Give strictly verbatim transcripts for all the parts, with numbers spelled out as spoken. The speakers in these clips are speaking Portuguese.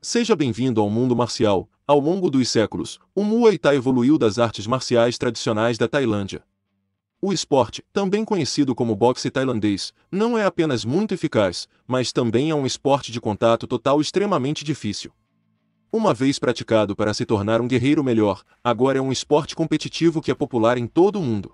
Seja bem-vindo ao mundo marcial. Ao longo dos séculos, o Muay Thai evoluiu das artes marciais tradicionais da Tailândia. O esporte, também conhecido como boxe tailandês, não é apenas muito eficaz, mas também é um esporte de contato total extremamente difícil. Uma vez praticado para se tornar um guerreiro melhor, agora é um esporte competitivo que é popular em todo o mundo.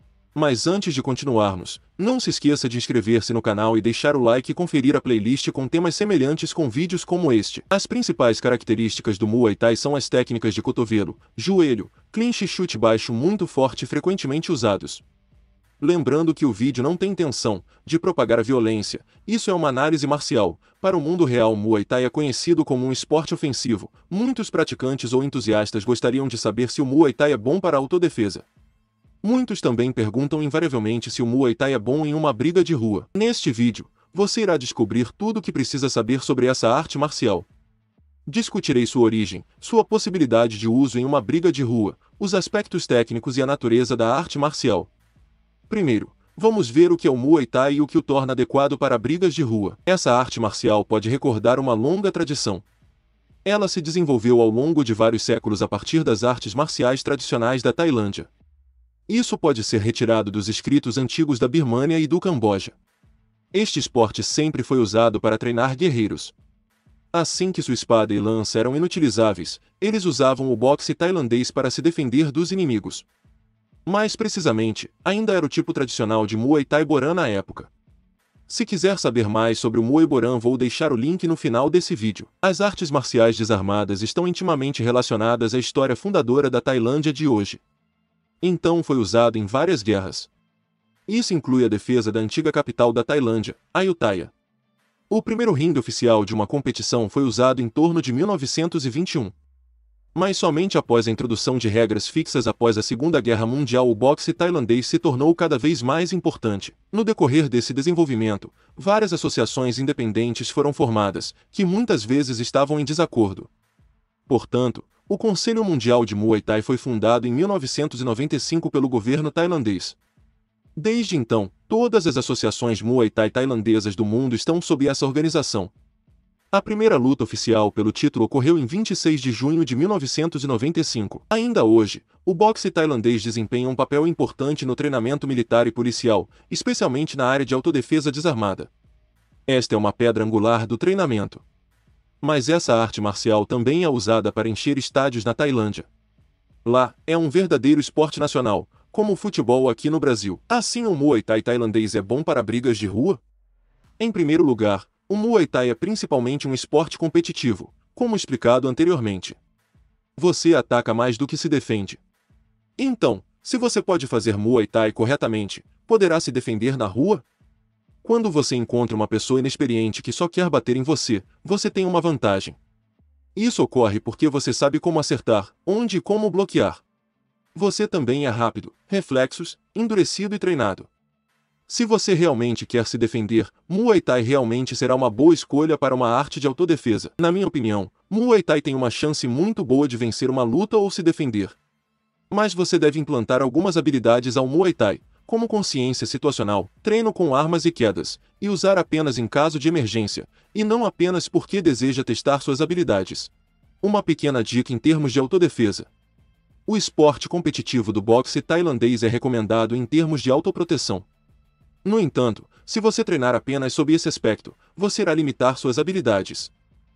Mas antes de continuarmos, não se esqueça de inscrever-se no canal e deixar o like e conferir a playlist com temas semelhantes com vídeos como este. As principais características do Muay Thai são as técnicas de cotovelo, joelho, clinch e chute baixo muito forte frequentemente usados. Lembrando que o vídeo não tem intenção de propagar a violência, isso é uma análise marcial. Para o mundo real, o Muay Thai é conhecido como um esporte ofensivo. Muitos praticantes ou entusiastas gostariam de saber se o Muay Thai é bom para a autodefesa. Muitos também perguntam invariavelmente se o Muay Thai é bom em uma briga de rua. Neste vídeo, você irá descobrir tudo o que precisa saber sobre essa arte marcial. Discutirei sua origem, sua possibilidade de uso em uma briga de rua, os aspectos técnicos e a natureza da arte marcial. Primeiro, vamos ver o que é o Muay Thai e o que o torna adequado para brigas de rua. Essa arte marcial pode recordar uma longa tradição. Ela se desenvolveu ao longo de vários séculos a partir das artes marciais tradicionais da Tailândia. Isso pode ser retirado dos escritos antigos da Birmânia e do Camboja. Este esporte sempre foi usado para treinar guerreiros. Assim que sua espada e lança eram inutilizáveis, eles usavam o boxe tailandês para se defender dos inimigos. Mais precisamente, ainda era o tipo tradicional de Muay Thai Boran na época. Se quiser saber mais sobre o Muay Boran, vou deixar o link no final desse vídeo. As artes marciais desarmadas estão intimamente relacionadas à história fundadora da Tailândia de hoje. Então foi usado em várias guerras. Isso inclui a defesa da antiga capital da Tailândia, Ayutthaya. O primeiro ringue oficial de uma competição foi usado em torno de mil novecentos e vinte e um. Mas somente após a introdução de regras fixas após a Segunda Guerra Mundial o boxe tailandês se tornou cada vez mais importante. No decorrer desse desenvolvimento, várias associações independentes foram formadas, que muitas vezes estavam em desacordo. Portanto, o Conselho Mundial de Muay Thai foi fundado em mil novecentos e noventa e cinco pelo governo tailandês. Desde então, todas as associações Muay Thai tailandesas do mundo estão sob essa organização. A primeira luta oficial pelo título ocorreu em vinte e seis de junho de mil novecentos e noventa e cinco. Ainda hoje, o boxe tailandês desempenha um papel importante no treinamento militar e policial, especialmente na área de autodefesa desarmada. Esta é uma pedra angular do treinamento. Mas essa arte marcial também é usada para encher estádios na Tailândia. Lá, é um verdadeiro esporte nacional, como o futebol aqui no Brasil. Assim, o Muay Thai tailandês é bom para brigas de rua? Em primeiro lugar, o Muay Thai é principalmente um esporte competitivo, como explicado anteriormente. Você ataca mais do que se defende. Então, se você pode fazer Muay Thai corretamente, poderá se defender na rua? Quando você encontra uma pessoa inexperiente que só quer bater em você, você tem uma vantagem. Isso ocorre porque você sabe como acertar, onde e como bloquear. Você também é rápido, reflexos, endurecido e treinado. Se você realmente quer se defender, Muay Thai realmente será uma boa escolha para uma arte de autodefesa. Na minha opinião, Muay Thai tem uma chance muito boa de vencer uma luta ou se defender. Mas você deve implantar algumas habilidades ao Muay Thai, como consciência situacional, treino com armas e quedas, e usar apenas em caso de emergência, e não apenas porque deseja testar suas habilidades. Uma pequena dica em termos de autodefesa. O esporte competitivo do boxe tailandês é recomendado em termos de autoproteção. No entanto, se você treinar apenas sob esse aspecto, você irá limitar suas habilidades.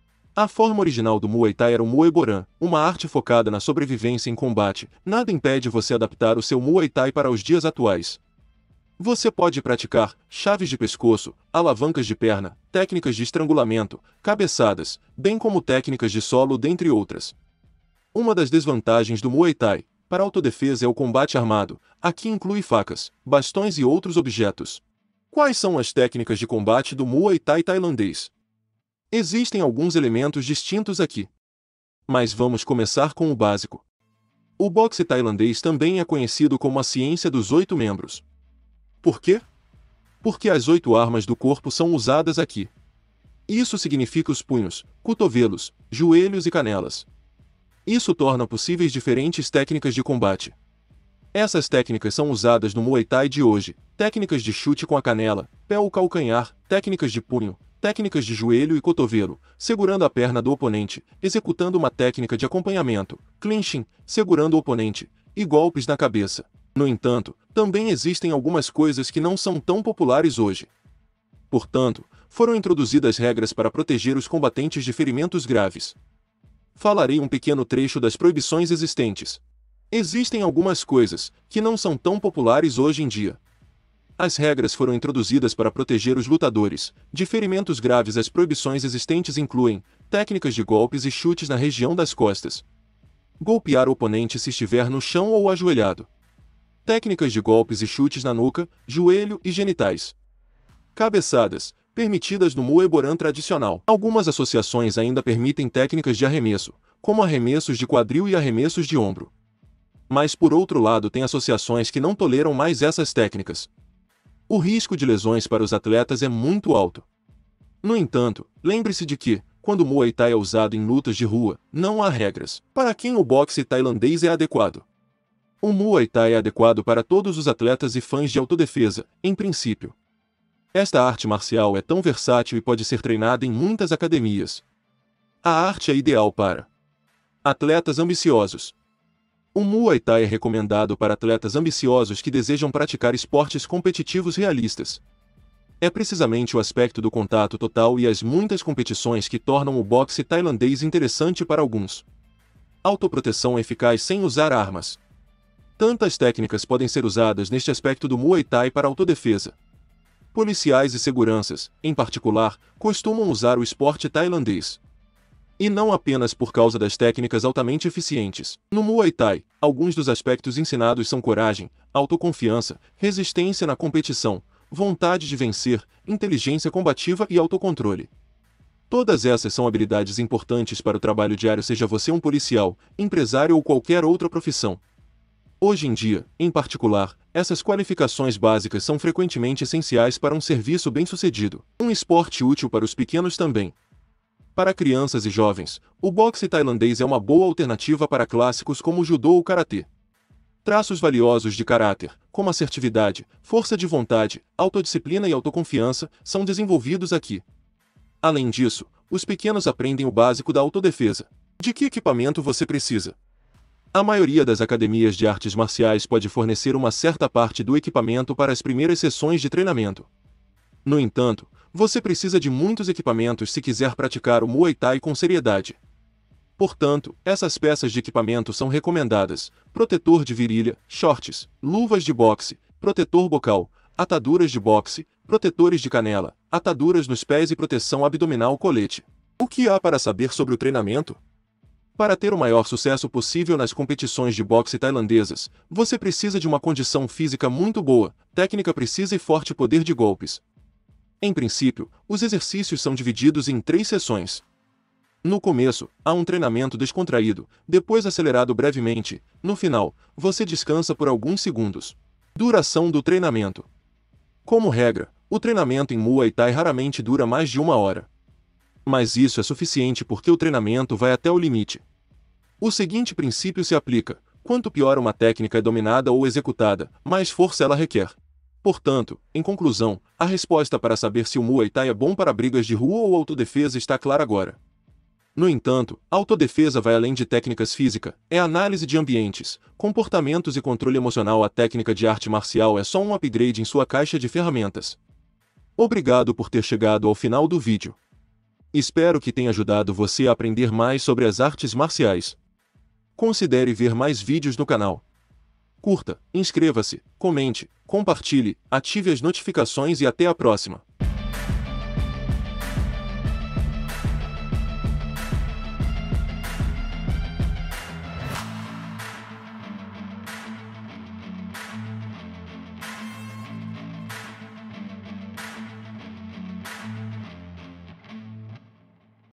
A forma original do Muay Thai era o Muay Boran, uma arte focada na sobrevivência em combate. Nada impede você adaptar o seu Muay Thai para os dias atuais. Você pode praticar chaves de pescoço, alavancas de perna, técnicas de estrangulamento, cabeçadas, bem como técnicas de solo, dentre outras. Uma das desvantagens do Muay Thai para autodefesa é o combate armado. Aqui inclui facas, bastões e outros objetos. Quais são as técnicas de combate do Muay Thai tailandês? Existem alguns elementos distintos aqui. Mas vamos começar com o básico. O boxe tailandês também é conhecido como a ciência dos oito membros. Por quê? Porque as oito armas do corpo são usadas aqui. Isso significa os punhos, cotovelos, joelhos e canelas. Isso torna possíveis diferentes técnicas de combate. Essas técnicas são usadas no Muay Thai de hoje: técnicas de chute com a canela, pé ou calcanhar, técnicas de punho, técnicas de joelho e cotovelo, segurando a perna do oponente, executando uma técnica de acompanhamento, clinching, segurando o oponente, e golpes na cabeça. No entanto, também existem algumas coisas que não são tão populares hoje. Portanto, foram introduzidas regras para proteger os combatentes de ferimentos graves. Falarei um pequeno trecho das proibições existentes. Existem algumas coisas que não são tão populares hoje em dia. As regras foram introduzidas para proteger os lutadores de ferimentos graves. As proibições existentes incluem técnicas de golpes e chutes na região das costas. Golpear o oponente se estiver no chão ou ajoelhado. Técnicas de golpes e chutes na nuca, joelho e genitais. Cabeçadas, permitidas no Muay Boran tradicional. Algumas associações ainda permitem técnicas de arremesso, como arremessos de quadril e arremessos de ombro. Mas por outro lado tem associações que não toleram mais essas técnicas. O risco de lesões para os atletas é muito alto. No entanto, lembre-se de que, quando o Muay Thai é usado em lutas de rua, não há regras para quem o boxe tailandês é adequado. O Muay Thai é adequado para todos os atletas e fãs de autodefesa, em princípio. Esta arte marcial é tão versátil e pode ser treinada em muitas academias. A arte é ideal para atletas ambiciosos. O Muay Thai é recomendado para atletas ambiciosos que desejam praticar esportes competitivos realistas. É precisamente o aspecto do contato total e as muitas competições que tornam o boxe tailandês interessante para alguns. Autoproteção eficaz sem usar armas. Tantas técnicas podem ser usadas neste aspecto do Muay Thai para autodefesa. Policiais e seguranças, em particular, costumam usar o esporte tailandês. E não apenas por causa das técnicas altamente eficientes. No Muay Thai, alguns dos aspectos ensinados são coragem, autoconfiança, resistência na competição, vontade de vencer, inteligência combativa e autocontrole. Todas essas são habilidades importantes para o trabalho diário, seja você um policial, empresário ou qualquer outra profissão. Hoje em dia, em particular, essas qualificações básicas são frequentemente essenciais para um serviço bem-sucedido. Um esporte útil para os pequenos também. Para crianças e jovens, o boxe tailandês é uma boa alternativa para clássicos como o judô ou karatê. Traços valiosos de caráter, como assertividade, força de vontade, autodisciplina e autoconfiança, são desenvolvidos aqui. Além disso, os pequenos aprendem o básico da autodefesa. De que equipamento você precisa? A maioria das academias de artes marciais pode fornecer uma certa parte do equipamento para as primeiras sessões de treinamento. No entanto, você precisa de muitos equipamentos se quiser praticar o Muay Thai com seriedade. Portanto, essas peças de equipamento são recomendadas: protetor de virilha, shorts, luvas de boxe, protetor bocal, ataduras de boxe, protetores de canela, ataduras nos pés e proteção abdominal colete. O que há para saber sobre o treinamento? Para ter o maior sucesso possível nas competições de boxe tailandesas, você precisa de uma condição física muito boa, técnica precisa e forte poder de golpes. Em princípio, os exercícios são divididos em três sessões. No começo, há um treinamento descontraído, depois acelerado brevemente. No final, você descansa por alguns segundos. Duração do treinamento. Como regra, o treinamento em Muay Thai raramente dura mais de uma hora. Mas isso é suficiente porque o treinamento vai até o limite. O seguinte princípio se aplica: quanto pior uma técnica é dominada ou executada, mais força ela requer. Portanto, em conclusão, a resposta para saber se o Muay Thai é bom para brigas de rua ou autodefesa está clara agora. No entanto, a autodefesa vai além de técnicas físicas, é análise de ambientes, comportamentos e controle emocional. A técnica de arte marcial é só um upgrade em sua caixa de ferramentas. Obrigado por ter chegado ao final do vídeo. Espero que tenha ajudado você a aprender mais sobre as artes marciais. Considere ver mais vídeos no canal. Curta, inscreva-se, comente, compartilhe, ative as notificações e até a próxima.